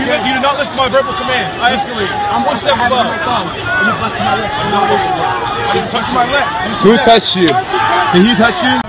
You did not listen to my verbal command. I escalated. I'm one step above. You busted my lip. I didn't touch my lip. Who touched you? Did he touch you?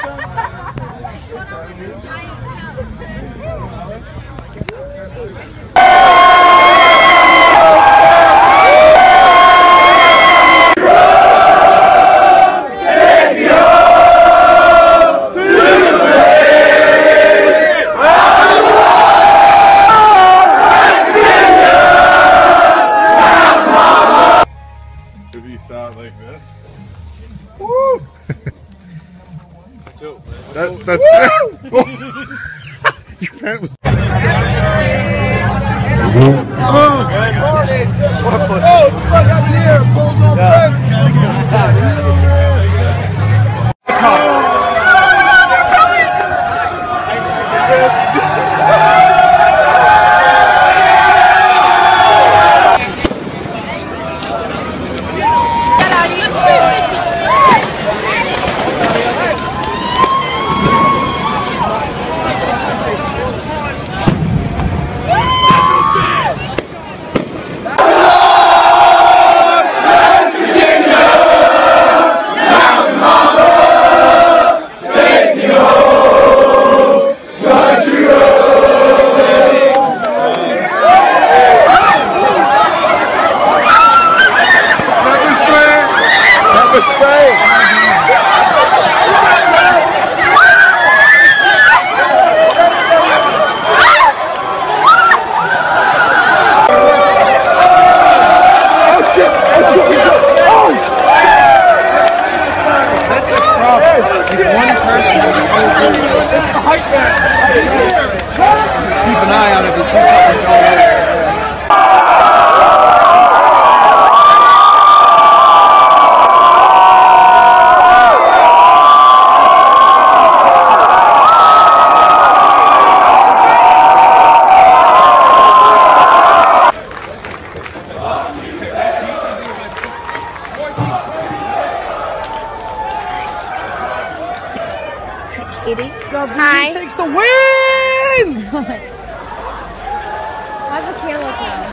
If you saw it like this. Woo! That's your parent was. Oh, good morning. What a pussy. Oh, fuck up in here. Pulls on Keep an eye on it to see something going on. Hi. Takes the win! How's Michaela now?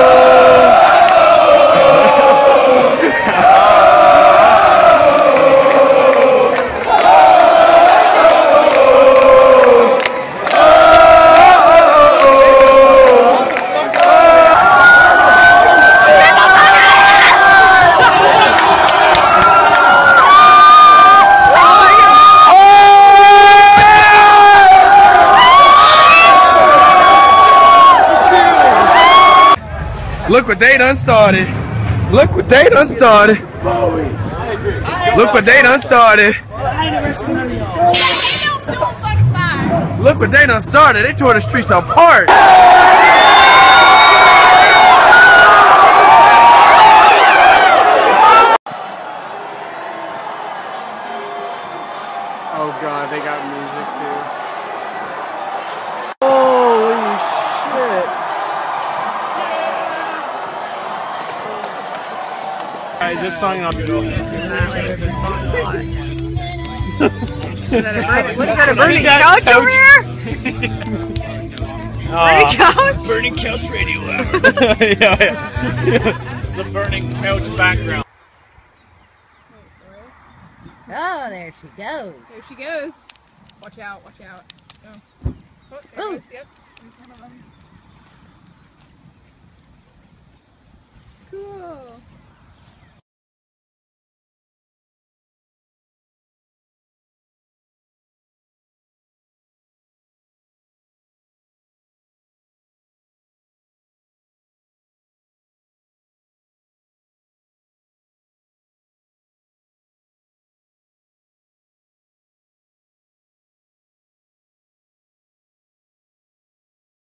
Look what they done started. Look what they done started. Look what they done started. Look what they done started. They tore the streets apart. Oh god, they got music too. Holy shit. Alright, this song on What is that, a burning couch over here? Burning couch? Burning couch radio hour. The burning couch background. Oh, there she goes. There she goes. Watch out, watch out. Oh. Oh, there Ooh. goes. Yep.